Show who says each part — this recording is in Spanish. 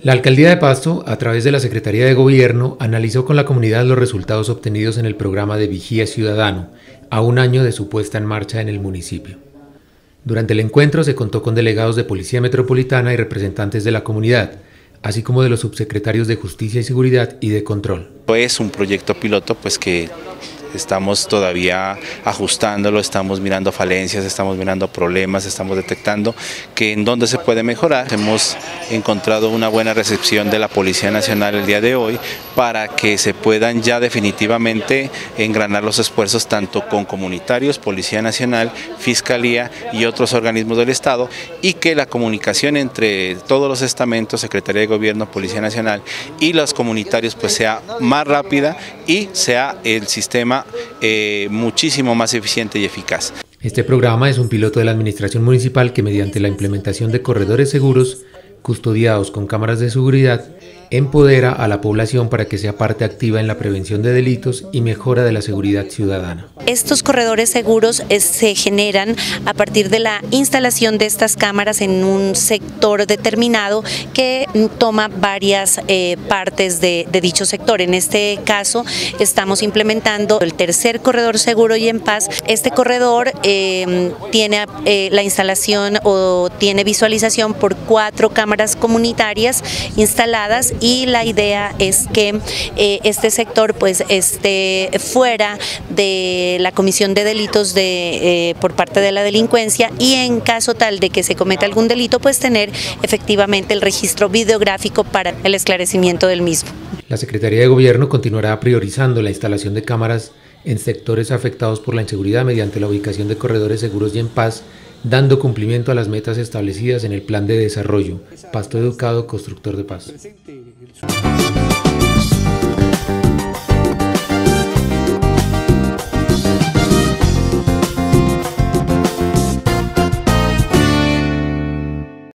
Speaker 1: La Alcaldía de Pasto, a través de la Secretaría de Gobierno, analizó con la comunidad los resultados obtenidos en el programa de Vigía Ciudadano, a un año de su puesta en marcha en el municipio. Durante el encuentro se contó con delegados de Policía Metropolitana y representantes de la comunidad, así como de los subsecretarios de Justicia y Seguridad y de Control.
Speaker 2: Es un proyecto piloto que estamos todavía ajustándolo, estamos mirando falencias, estamos mirando problemas, estamos detectando que en dónde se puede mejorar. Hemos encontrado una buena recepción de la Policía Nacional el día de hoy para que se puedan ya definitivamente engranar los esfuerzos tanto con comunitarios, Policía Nacional, Fiscalía y otros organismos del Estado, y que la comunicación entre todos los estamentos, Secretaría de Gobierno, Policía Nacional y los comunitarios pues sea más rápida y sea el sistema muchísimo más eficiente y eficaz.
Speaker 1: Este programa es un piloto de la Administración Municipal que, mediante la implementación de corredores seguros custodiados con cámaras de seguridad, empodera a la población para que sea parte activa en la prevención de delitos y mejora de la seguridad ciudadana.
Speaker 3: Estos corredores seguros se generan a partir de la instalación de estas cámaras en un sector determinado que toma varias partes de dicho sector. En este caso estamos implementando el tercer corredor seguro y en paz. Este corredor tiene la instalación o tiene visualización por 4 cámaras comunitarias instaladas, y la idea es que este sector pues esté fuera de la comisión de delitos por parte de la delincuencia, y en caso tal de que se cometa algún delito pues tener efectivamente el registro videográfico para el esclarecimiento del mismo.
Speaker 1: La Secretaría de Gobierno continuará priorizando la instalación de cámaras en sectores afectados por la inseguridad mediante la ubicación de corredores seguros y en paz, dando cumplimiento a las metas establecidas en el Plan de Desarrollo. Pasto Educado, constructor de paz.